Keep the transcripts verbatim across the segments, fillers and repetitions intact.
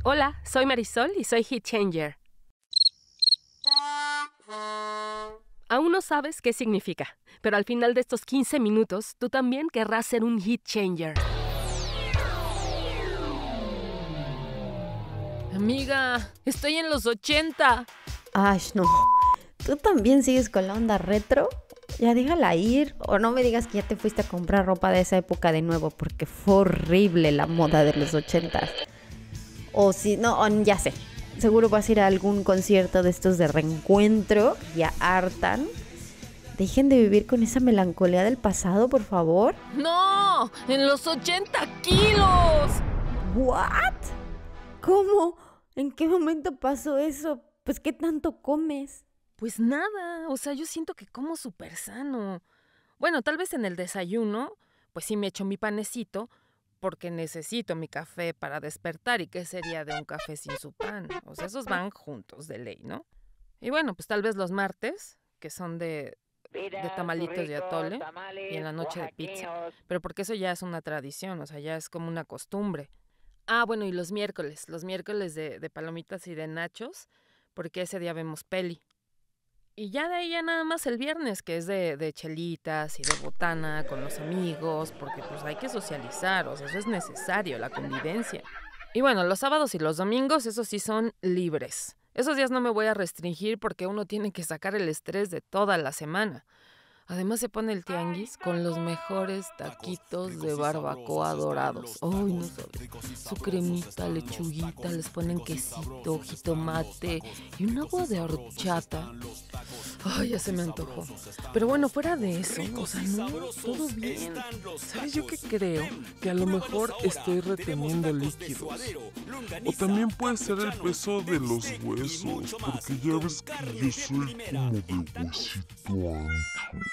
Hola, soy Marisol y soy Hit Changer. Aún no sabes qué significa, pero al final de estos quince minutos, tú también querrás ser un Hit Changer. Amiga, estoy en los ochenta. Ay, no. ¿Tú también sigues con la onda retro? Ya déjala ir. O no me digas que ya te fuiste a comprar ropa de esa época de nuevo, porque fue horrible la moda de los ochentas. O si no, o ya sé. Seguro vas a ir a algún concierto de estos de reencuentro. Ya hartan. Dejen de vivir con esa melancolía del pasado, por favor. ¡No! ¡En los ochenta kilos! ¿What? ¿Cómo? ¿En qué momento pasó eso? Pues, ¿qué tanto comes? Pues nada, o sea, yo siento que como súper sano. Bueno, tal vez en el desayuno, pues sí me echo mi panecito, porque necesito mi café para despertar. ¿Y qué sería de un café sin su pan? O sea, esos van juntos de ley, ¿no? Y bueno, pues tal vez los martes, que son de, de tamalitos de atole, y en la noche de pizza. Pero porque eso ya es una tradición, o sea, ya es como una costumbre. Ah, bueno, y los miércoles, los miércoles de, de palomitas y de nachos, porque ese día vemos peli. Y ya de ahí ya nada más el viernes, que es de, de chelitas y de botana con los amigos, porque pues hay que socializar, o sea, eso es necesario, la convivencia. Y bueno, los sábados y los domingos, esos sí son libres. Esos días no me voy a restringir porque uno tiene que sacar el estrés de toda la semana. Además se pone el tianguis con los mejores taquitos de barbacoa dorados. ¡Ay, no sabes! Su cremita, lechuguita, les ponen quesito, jitomate y un agua de horchata. ¡Ay, ya se me antojó! Pero bueno, fuera de eso, o sea, no, todo bien. ¿Sabes yo qué creo? Que a lo mejor estoy reteniendo líquidos. O también puede ser el peso de los huesos, porque ya ves que yo soy como de huesito ancho.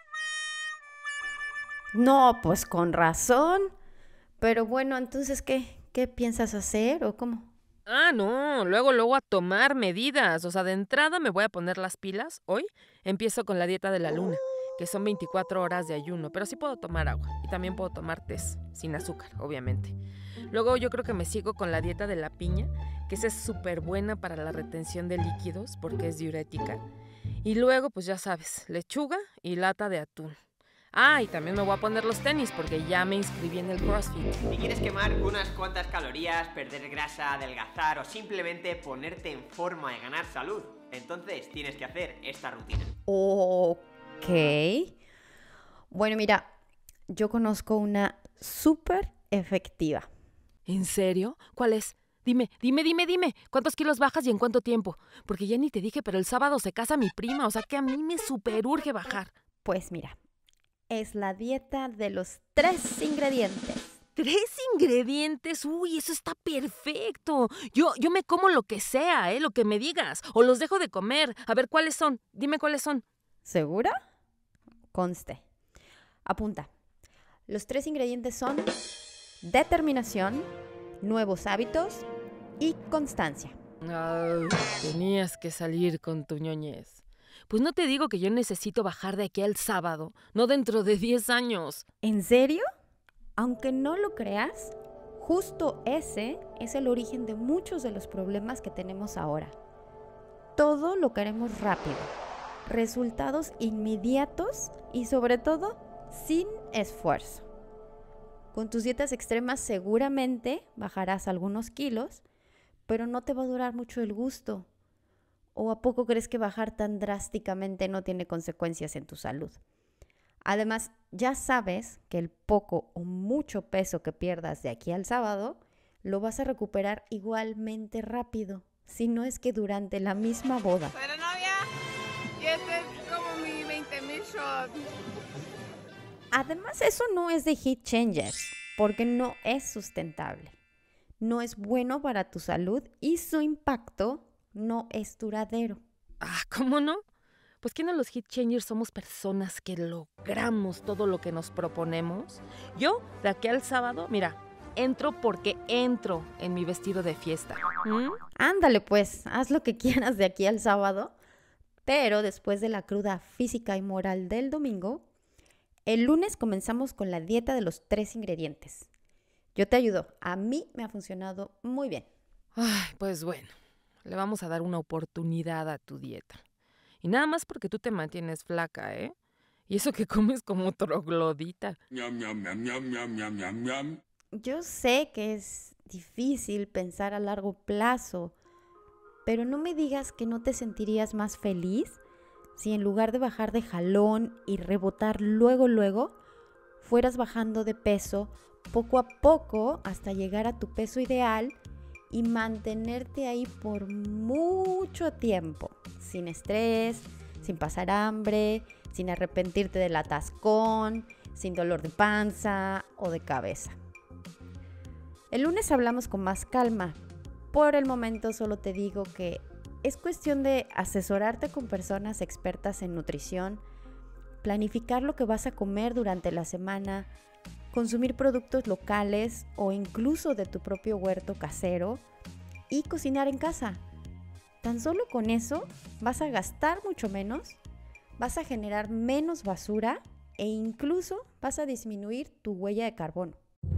No, pues con razón. Pero bueno, entonces, ¿qué? ¿Qué piensas hacer o cómo? Ah, no, luego, luego a tomar medidas. O sea, de entrada me voy a poner las pilas. Hoy empiezo con la dieta de la luna, que son veinticuatro horas de ayuno, pero sí puedo tomar agua y también puedo tomar tés, sin azúcar, obviamente. Luego yo creo que me sigo con la dieta de la piña, que esa es súper buena para la retención de líquidos porque es diurética. Y luego, pues ya sabes, lechuga y lata de atún. Ah, y también me voy a poner los tenis porque ya me inscribí en el CrossFit. Si quieres quemar unas cuantas calorías, perder grasa, adelgazar o simplemente ponerte en forma y ganar salud, entonces tienes que hacer esta rutina. Ok. Bueno, mira, yo conozco una súper efectiva. ¿En serio? ¿Cuál es? Dime, dime, dime, dime. ¿Cuántos kilos bajas y en cuánto tiempo? Porque ya ni te dije, pero el sábado se casa mi prima, o sea que a mí me super urge bajar. Pues mira, es la dieta de los tres ingredientes. ¿Tres ingredientes? Uy, eso está perfecto. Yo, yo me como lo que sea, ¿eh? Lo que me digas. O los dejo de comer. A ver, ¿cuáles son? Dime cuáles son. ¿Segura? Conste. Apunta. Los tres ingredientes son determinación, nuevos hábitos y constancia. Ay, tenías que salir con tu ñoñez. Pues no te digo que yo necesito bajar de aquí al sábado, no dentro de diez años. ¿En serio? Aunque no lo creas, justo ese es el origen de muchos de los problemas que tenemos ahora. Todo lo queremos rápido, resultados inmediatos y sobre todo sin esfuerzo. Con tus dietas extremas seguramente bajarás algunos kilos, pero no te va a durar mucho el gusto. ¿O a poco crees que bajar tan drásticamente no tiene consecuencias en tu salud? Además, ya sabes que el poco o mucho peso que pierdas de aquí al sábado lo vas a recuperar igualmente rápido, si no es que durante la misma boda. Soy la novia y este es como mi veinte mil shot. Además, eso no es de Hit Changers, porque no es sustentable. No es bueno para tu salud y su impacto no es duradero. Ah, ¿cómo no? Pues que no los Hit Changers somos personas que logramos todo lo que nos proponemos. Yo, de aquí al sábado, mira, entro porque entro en mi vestido de fiesta. ¿Mm? Ándale pues, haz lo que quieras de aquí al sábado, pero después de la cruda física y moral del domingo, el lunes comenzamos con la dieta de los tres ingredientes. Yo te ayudo, a mí me ha funcionado muy bien. Ay, pues bueno, le vamos a dar una oportunidad a tu dieta. Y nada más porque tú te mantienes flaca, ¿eh? Y eso que comes como troglodita. Ñam, ñam, ñam, ñam, ñam, ñam, ñam, ñam. Yo sé que es difícil pensar a largo plazo, pero no me digas que no te sentirías más feliz si en lugar de bajar de jalón y rebotar luego, luego, fueras bajando de peso poco a poco hasta llegar a tu peso ideal y mantenerte ahí por mucho tiempo, sin estrés, sin pasar hambre, sin arrepentirte del atascón, sin dolor de panza o de cabeza. El lunes hablamos con más calma. Por el momento solo te digo que es cuestión de asesorarte con personas expertas en nutrición, planificar lo que vas a comer durante la semana, consumir productos locales o incluso de tu propio huerto casero y cocinar en casa. Tan solo con eso vas a gastar mucho menos, vas a generar menos basura e incluso vas a disminuir tu huella de carbono.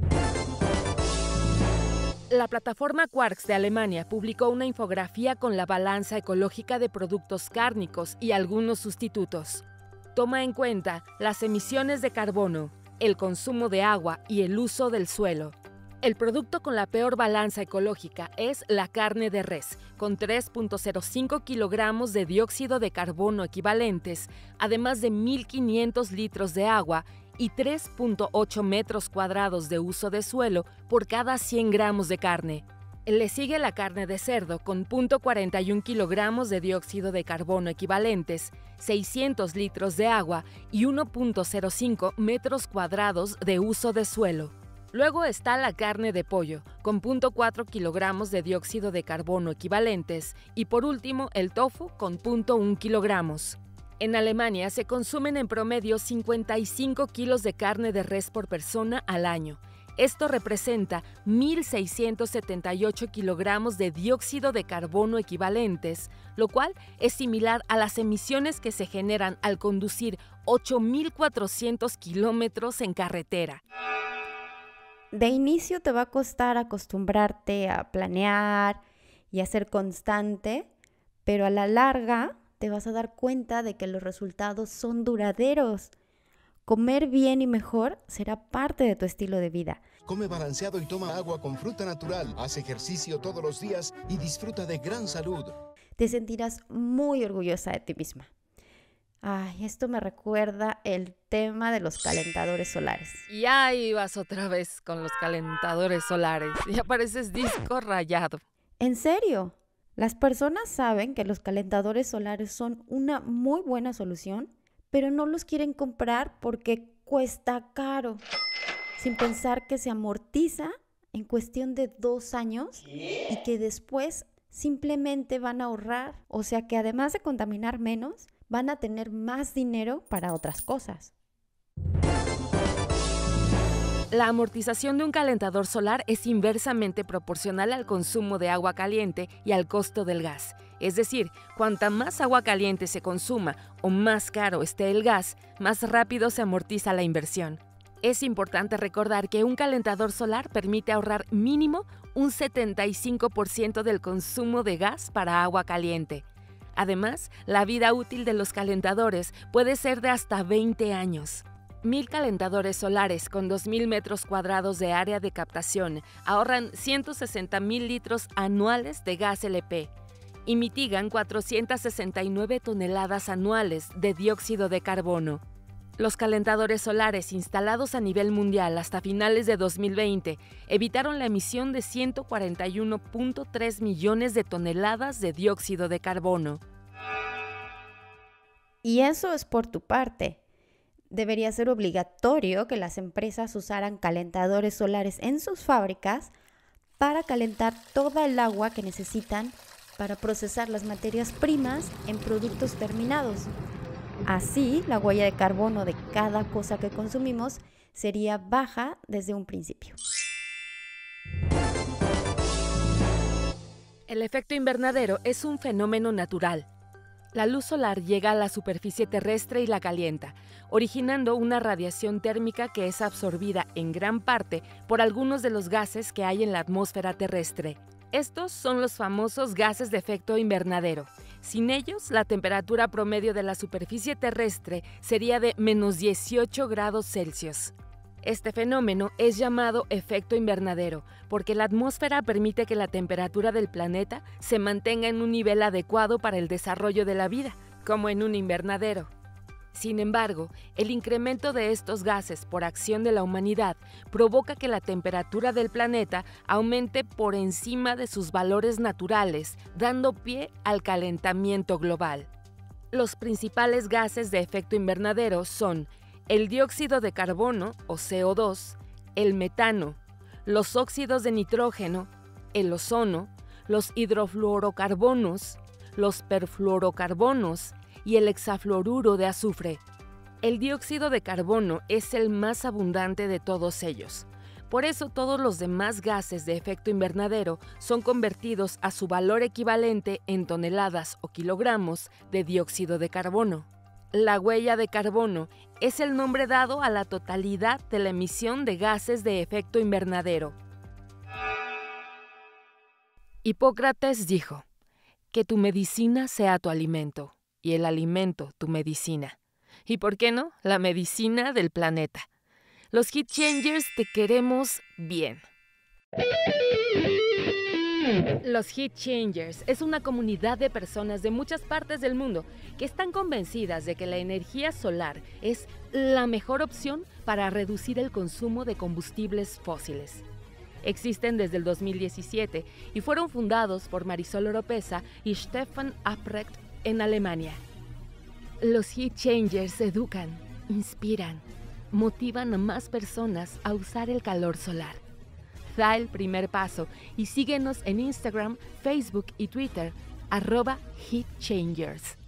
La plataforma Quarks de Alemania publicó una infografía con la balanza ecológica de productos cárnicos y algunos sustitutos. Toma en cuenta las emisiones de carbono, el consumo de agua y el uso del suelo. El producto con la peor balanza ecológica es la carne de res, con tres punto cero cinco kilogramos de dióxido de carbono equivalentes, además de mil quinientos litros de agua y tres punto ocho metros cuadrados de uso de suelo por cada cien gramos de carne. Le sigue la carne de cerdo con cero punto cuarenta y uno kilogramos de dióxido de carbono equivalentes, seiscientos litros de agua y uno punto cero cinco metros cuadrados de uso de suelo. Luego está la carne de pollo, con cero punto cuatro kilogramos de dióxido de carbono equivalentes, y por último el tofu con cero punto uno kilogramos. En Alemania se consumen en promedio cincuenta y cinco kilos de carne de res por persona al año. Esto representa mil seiscientos setenta y ocho kilogramos de dióxido de carbono equivalentes, lo cual es similar a las emisiones que se generan al conducir ocho mil cuatrocientos kilómetros en carretera. De inicio te va a costar acostumbrarte a planear y a ser constante, pero a la larga te vas a dar cuenta de que los resultados son duraderos. Comer bien y mejor será parte de tu estilo de vida. Come balanceado y toma agua con fruta natural. Haz ejercicio todos los días y disfruta de gran salud. Te sentirás muy orgullosa de ti misma. Ay, esto me recuerda el tema de los calentadores solares. Y ahí vas otra vez con los calentadores solares. Ya pareces disco rayado. ¿En serio? Las personas saben que los calentadores solares son una muy buena solución, pero no los quieren comprar porque cuesta caro, sin pensar que se amortiza en cuestión de dos años y que después simplemente van a ahorrar. O sea que además de contaminar menos, van a tener más dinero para otras cosas. La amortización de un calentador solar es inversamente proporcional al consumo de agua caliente y al costo del gas. Es decir, cuanta más agua caliente se consuma o más caro esté el gas, más rápido se amortiza la inversión. Es importante recordar que un calentador solar permite ahorrar mínimo un setenta y cinco por ciento del consumo de gas para agua caliente. Además, la vida útil de los calentadores puede ser de hasta veinte años. Mil calentadores solares con dos mil metros cuadrados de área de captación ahorran ciento sesenta mil litros anuales de gas L P y mitigan cuatrocientas sesenta y nueve toneladas anuales de dióxido de carbono. Los calentadores solares instalados a nivel mundial hasta finales de dos mil veinte evitaron la emisión de ciento cuarenta y uno punto tres millones de toneladas de dióxido de carbono. Y eso es por tu parte. Debería ser obligatorio que las empresas usaran calentadores solares en sus fábricas para calentar toda el agua que necesitan para procesar las materias primas en productos terminados. Así, la huella de carbono de cada cosa que consumimos sería baja desde un principio. El efecto invernadero es un fenómeno natural. La luz solar llega a la superficie terrestre y la calienta, originando una radiación térmica que es absorbida en gran parte por algunos de los gases que hay en la atmósfera terrestre. Estos son los famosos gases de efecto invernadero. Sin ellos, la temperatura promedio de la superficie terrestre sería de menos dieciocho grados Celsius. Este fenómeno es llamado efecto invernadero porque la atmósfera permite que la temperatura del planeta se mantenga en un nivel adecuado para el desarrollo de la vida, como en un invernadero. Sin embargo, el incremento de estos gases por acción de la humanidad provoca que la temperatura del planeta aumente por encima de sus valores naturales, dando pie al calentamiento global. Los principales gases de efecto invernadero son el dióxido de carbono, o C O dos, el metano, los óxidos de nitrógeno, el ozono, los hidrofluorocarbonos, los perfluorocarbonos y el hexafluoruro de azufre. El dióxido de carbono es el más abundante de todos ellos. Por eso todos los demás gases de efecto invernadero son convertidos a su valor equivalente en toneladas o kilogramos de dióxido de carbono. La huella de carbono es el nombre dado a la totalidad de la emisión de gases de efecto invernadero. Hipócrates dijo, que tu medicina sea tu alimento y el alimento tu medicina. ¿Y por qué no? La medicina del planeta. Los Heat Changers te queremos bien. Los Heat Changers es una comunidad de personas de muchas partes del mundo que están convencidas de que la energía solar es la mejor opción para reducir el consumo de combustibles fósiles. Existen desde el dos mil diecisiete y fueron fundados por Marisol Oropesa y Stefan Aprecht en Alemania. Los Heat Changers educan, inspiran, motivan a más personas a usar el calor solar. Da el primer paso y síguenos en Instagram, Facebook y Twitter, arroba Heat Changers.